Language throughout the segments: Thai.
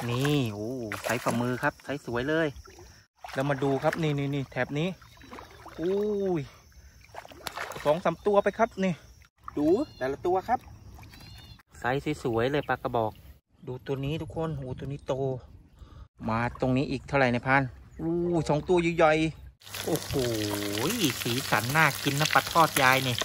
นี่โอ้ใส่ฝ่ามือครับใส่สวยเลยแล้วมาดูครับนี่แถบนี้อุ้ย2-3ตัวไปครับนี่ดูแต่ละตัวครับไซส์สวยเลยปลากระบอกดูตัวนี้ทุกคนโอ้ตัวนี้โตมาตรงนี้อีกเท่าไหร่ในพัน2 ตัวใหญ่ๆโอ้โหสีสันน่ากินนะปลาทอดยายนี่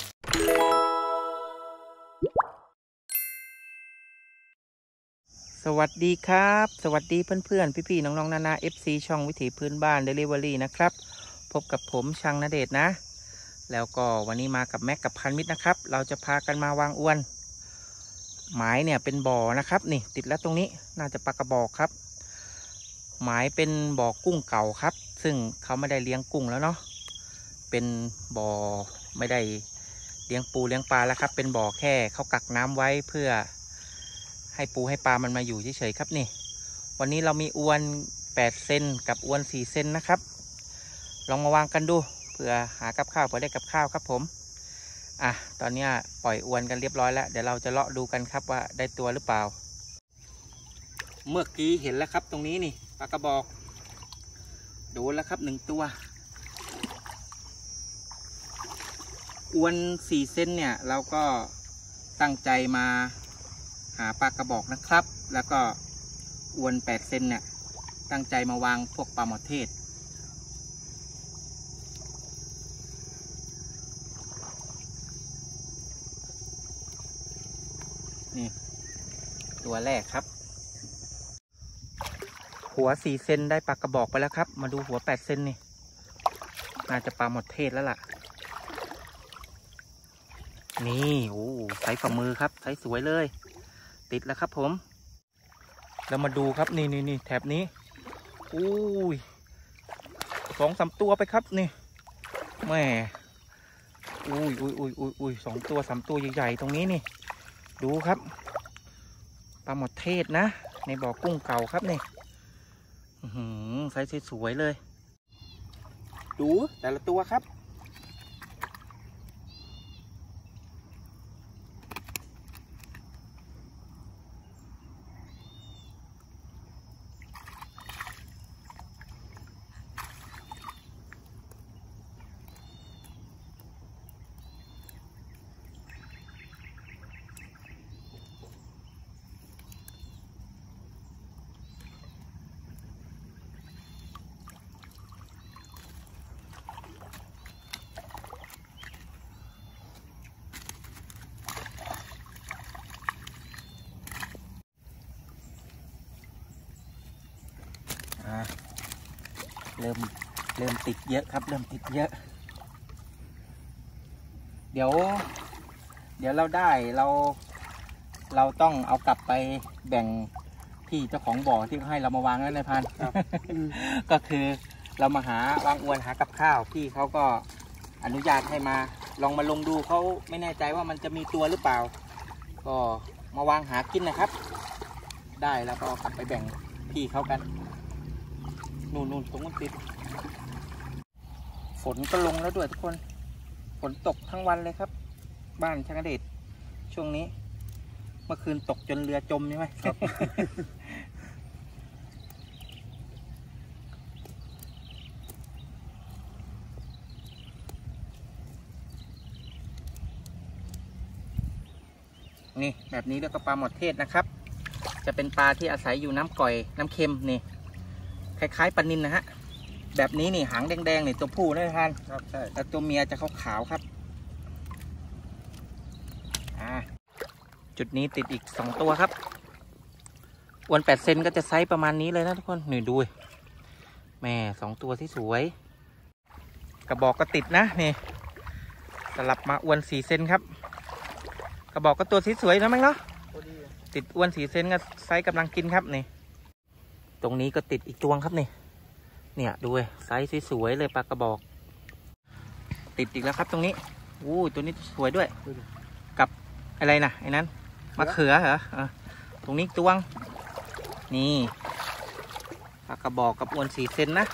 สวัสดีครับสวัสดีเพื่อนๆพี่ๆน้องๆนานา FC ช่องวิถีพื้นบ้าน Delivery นะครับพบกับผมช่างณเดชน์นะแล้วก็วันนี้มากับแม็กกับพันมิตรนะครับเราจะพากันมาวางอวนหมายเนี่ยเป็นบ่อนะครับนี่ติดแล้วตรงนี้น่าจะปลากระบอกครับหมายเป็นบ่อกุ้งเก่าครับซึ่งเขาไม่ได้เลี้ยงกุ้งแล้วเนาะเป็นบ่อไม่ได้เลี้ยงปูเลี้ยงปลาแล้วครับเป็นบ่อแค่เขากักน้ำไว้เพื่อให้ปูให้ปลามันมาอยู่เฉยๆครับนี่วันนี้เรามีอวน8 เซนกับอวน4 เซนนะครับลองมาวางกันดูเพื่อหากับข้าวเพื่อได้กับข้าวครับผมตอนนี้ปล่อยอวนกันเรียบร้อยแล้วเดี๋ยวเราจะเลาะดูกันครับว่าได้ตัวหรือเปล่าเมื่อกี้เห็นแล้วครับตรงนี้นี่ปลากระบอกโดนแล้วครับ1 ตัวอวน4 เซนเนี่ยเราก็ตั้งใจมาหาปลากระบอกนะครับแล้วก็อวน8 เซนเนี่ยตั้งใจมาวางพวกปลาหมอเทศนี่ตัวแรกครับหัว4 เซนได้ปลากระบอกไปแล้วครับมาดูหัว8 เซนนี่น่าจะปลาหมอเทศแล้วล่ะนี่โอ้ใส่ฝ่ามือครับใส่สวยเลยติดแล้วครับผมแล้วมาดูครับนี่แถบนี้2-3 ตัวไปครับนี่แม่2 ตัว 3 ตัวใหญ่ๆตรงนี้นี่ดูครับปลาหมดเทศนะในบ่อกุ้งเก่าครับนี่ไซส์สวยเลยดูแต่ละตัวครับเริ่มติดเยอะครับเริ่มติดเยอะเดี๋ยวเราได้เราต้องเอากลับไปแบ่งพี่เจ้าของบ่อที่ให้เรามาวางนั่นเลยพัน ก็คือเรามาหาวางอวนหากับข้าวพี่เขาก็อนุญาตให้มาลองมาลงดูเขาไม่แน่ใจว่ามันจะมีตัวหรือเปล่าก็มาวางหากินนะครับได้แล้วก็กลับไปแบ่งพี่เขากันนู่นตรงนู้นติดฝนก็ลงแล้วด้วยทุกคนฝนตกทั้งวันเลยครับบ้านช่างณเดชน์ช่วงนี้เมื่อคืนตกจนเรือจมใช่ไหมครับ นี่แบบนี้เรียกว่าปลาหมดเทศนะครับจะเป็นปลาที่อาศัยอยู่น้ำก่อยน้ำเค็มนี่คล้ายๆปลานิลนะฮะแบบนี้นี่หางแดงๆนี่ตัวผู้นะท่านครับใช่แต่ตัวเมียจะขาวๆครับจุดนี้ติดอีก2 ตัวครับอวน8 เซนก็จะไซส์ประมาณนี้เลยนะทุกคนนี่ดูแม่2 ตัวที่สวยกระบอกก็ติดนะนี่สลับมาอวน4 เซนครับกระบอกก็ตัวที่สวยนะมั้งเนาะติดอวน4 เซนก็ไซส์กำลังกินครับนี่ตรงนี้ก็ติดอีกตัวครับนี่เนี่ยดูไซส์สวยเลยปลากระบอกติดอีกแล้วครับตรงนี้ตัวนี้สวยด้วยกับอะไรนะไอ้นั้นมะเขือเหรอตรงนี้ตวงนี่ปลากระบอกกับอวน4 เซนนะ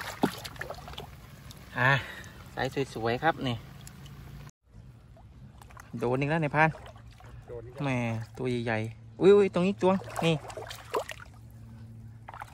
ไซส์สวยๆครับนี่โดนอีกแล้วในพานแม่ตัวใหญ่ๆอุ้ยตรงนี้ตวงนี่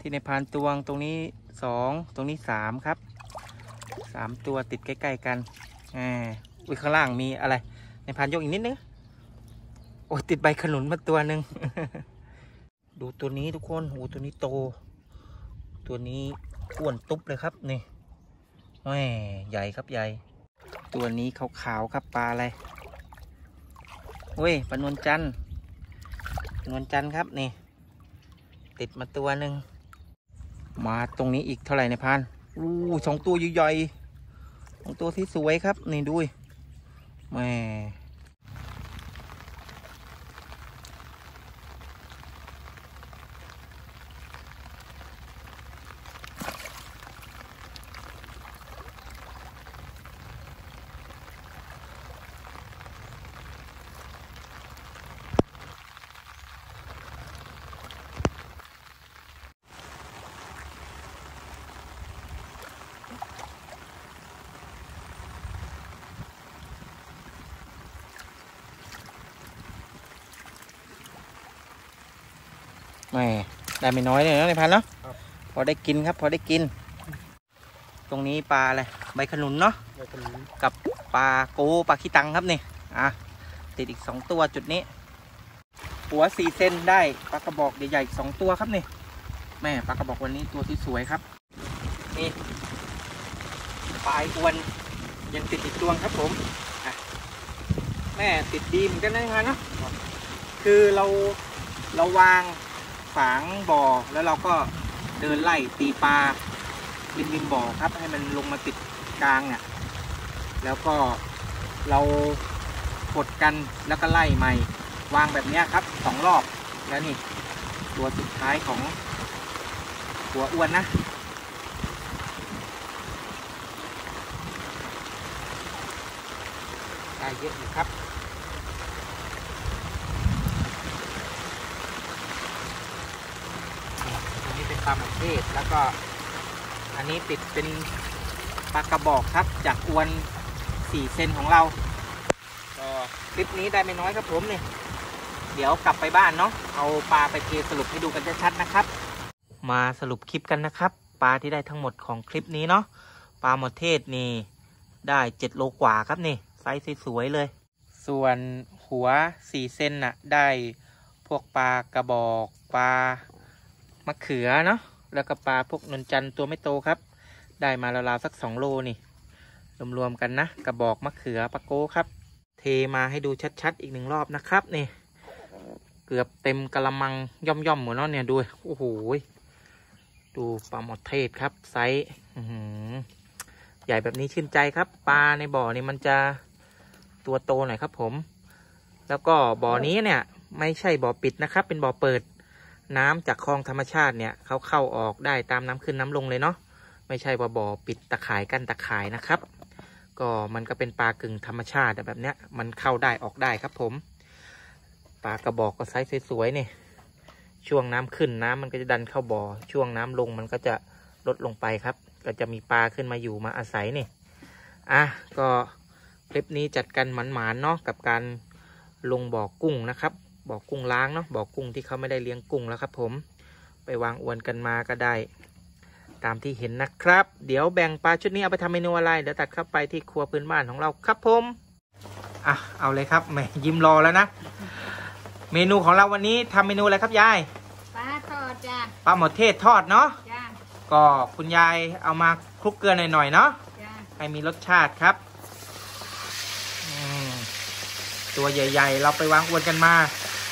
ที่ในพานตวงตรงนี้2ตรงนี้3ครับ3ตัวติดใกล้ๆกันอุ้ยข้างล่างมีอะไรในพานยกอีกนิดนึงโอ้ติดใบขนุนมาตัวหนึ่ง ดูตัวนี้ทุกคนโอ้ตัวนี้โตตัวนี้อ้วนตุ๊บเลยครับนี่แหมใหญ่ครับใหญ่ตัวนี้ขาวๆครับปลาอะไรเว้ยปลานวลจันทร์ครับนี่ติดมาตัวหนึ่งมาตรงนี้อีกเท่าไหร่ในพาน2 ตัวใหญ่ๆ2 ตัวที่สวยครับนี่ดูแหมได้ไม่น้อยเลยนะในพันเนาะพอได้กินครับพอได้กินตรงนี้ปลาอะไรใบขนุนเนาะกับปลาโกปลาขี้ตังครับนี่ติดอีก2 ตัวจุดนี้หัว4 เซนได้ปลากระบอกใหญ่ๆ2 ตัวครับนี่ปลากระบอกวันนี้ตัวที่สวยครับนี่ปลายอวนยังติดอีกตัวครับผมติดดีเหมือนกันนะเนาะคือเราวางฝางบ่อแล้วเราก็เดินไล่ตีปลาริมบ่อครับให้มันลงมาติดกลางเนี่ยแล้วก็เรากดกันแล้วก็ไล่ใหม่วางแบบนี้ครับ2 รอบแล้วนี่ตัวสุดท้ายของหัวอ้วนนะได้เยอะอยู่ครับเป็นปลาหมอเทศแล้วก็อันนี้ติดเป็นปลากระบอกครับจากอวน4 เซนของเราก็คลิปนี้ได้ไม่น้อยครับผมเนี่ยเดี๋ยวกลับไปบ้านเนาะเอาปลาไปเทสรุปให้ดูกันชัดๆนะครับมาสรุปคลิปกันนะครับปลาที่ได้ทั้งหมดของคลิปนี้เนาะปลาหมอเทศนี่ได้7 โลกว่าครับนี่ไซส์สวยๆเลยส่วนหัว4 เซนน่ะได้พวกปลากระบอกปลามะเขือเนาะแล้วก็ปลาพวกนนจันทร์ตัวไม่โตครับได้มาราวๆสัก2 โลนี่รวมๆกันนะกระบอกมะเขือปลาโก้ครับเทมาให้ดูชัดๆอีก1 รอบนะครับนี่เกือบเต็มกะละมังย่อมๆเหมือนนั่นเนี่ยดูโอ้โหดูปลาหมอเทศครับไซส์ใหญ่แบบนี้ชื่นใจครับปลาในบ่อนี่มันจะตัวโตหน่อยครับผมแล้วก็บ่อนี้เนี่ยไม่ใช่บ่อปิดนะครับเป็นบ่อเปิดน้ำจากคลองธรรมชาติเนี่ยเขาเข้าออกได้ตามน้ำขึ้นน้ำลงเลยเนาะไม่ใช่บ่อปิดตะข่ายกั้นตะข่ายนะครับก็มันก็เป็นปลากึ่งธรรมชาติแบบเนี้ยมันเข้าได้ออกได้ครับผมปลากระบอกก็ไซส์สวยๆนี่ช่วงน้ำขึ้นน้ำมันก็จะดันเข้าบ่อช่วงน้ำลงมันก็จะลดลงไปครับก็จะมีปลาขึ้นมาอยู่มาอาศัยนี่ก็คลิปนี้จัดกันหมันๆเนาะกับการลงบ่อกุ้งนะครับบ่อกุ้งล้างเนาะบ่อกุ้งที่เขาไม่ได้เลี้ยงกุ้งแล้วครับผมไปวางอวนกันมาก็ได้ตามที่เห็นนะครับเดี๋ยวแบ่งปลาชุดนี้เอาไปทำเมนูอะไรเดี๋ยวตัดเข้าไปที่ครัวพื้นบ้านของเราครับผมเอาเลยครับแม่ยิ้มรอแล้วนะเมนูของเราวันนี้ทำเมนูอะไรครับยายปลาทอดจ้ะปลาหมอเทศทอดเนาะจ้ะก็คุณยายเอามาคลุกเกลือหน่อยๆเนาะให้มีรสชาติครับตัวใหญ่ๆเราไปวางอวนกันมา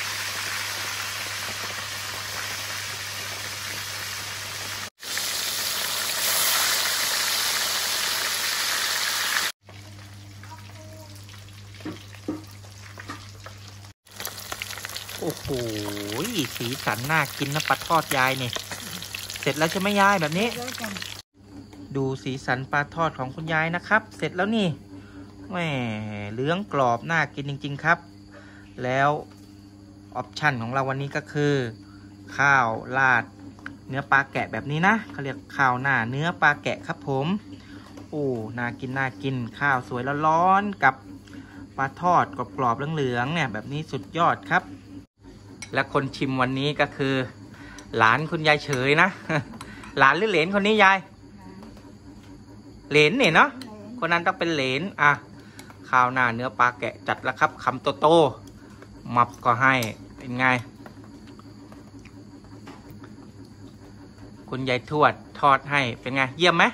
โอ้โหสีสันน่ากินนะปลาทอดยายนี่เสร็จแล้วใช่ไหมยายแบบนี้ดูสีสันปลาทอดของคุณยายนะครับเสร็จแล้วนี่แหมเหลืองกรอบน่ากินจริงๆครับแล้วออปชั่นของเราวันนี้ก็คือข้าวราดเนื้อปลาแกะแบบนี้นะเขาเรียกข้าวหน้าเนื้อปลาแกะครับผมโอ้น่ากินข้าวสวยแล้วร้อนกับปลาทอดกรอบๆเหลืองๆเนี่ยแบบนี้สุดยอดครับและคนชิมวันนี้ก็คือหลานคุณยายเฉยนะ หลานหรือเหลนคนนี้ยายเหลนเนี่ยเนาะคนนั้นต้องเป็นเหลนอ่ะข้าวหน้าเนื้อปลาแกะจัดแล้วครับคำโตๆมับก็ให้เป็นไงคุณยายทวดทอดให้เป็นไงเยี่ยมไหม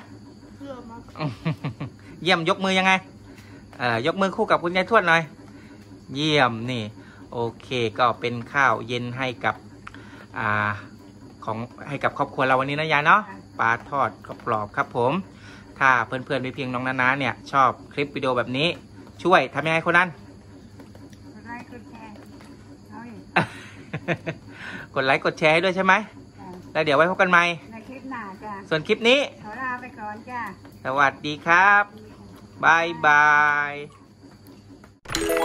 เยี่ยมยกมือยังไงยกมือคู่กับคุณยายทวดหน่อยเยี่ยมนี่โอเคก็เป็นข้าวเย็นให้กับให้กับครอบครัวเราวันนี้นะยายเนาะปลาทอดกรอบๆครับผมถ้าเพื่อนๆพี่เพียงน้องนานาเนี่ยชอบคลิปวิดีโอแบบนี้ช่วยทำยังไงคนนั้นกดไลค์กดแชร์กดไลค์กดแชร์ให้ด้วยใช่ไหมแล้วเดี๋ยวไว้พบกันใหม่ในคลิปหน้าจ้ะส่วนคลิปนี้ขอลาไปก่อนจ้ะสวัสดีครับบายบาย